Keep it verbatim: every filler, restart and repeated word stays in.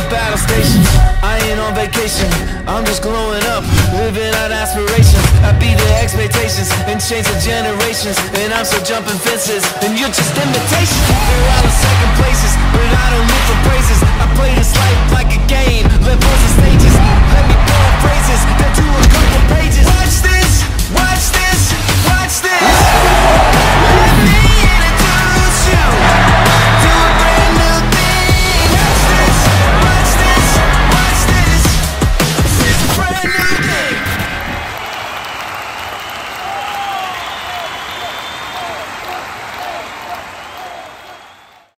battle stations. I ain't on vacation, I'm just glowing up, living out aspirations. I beat the expectations and change the generations. And I'm still jumping fences, and you're just imitations. You're all in second places, but I don't look for praises.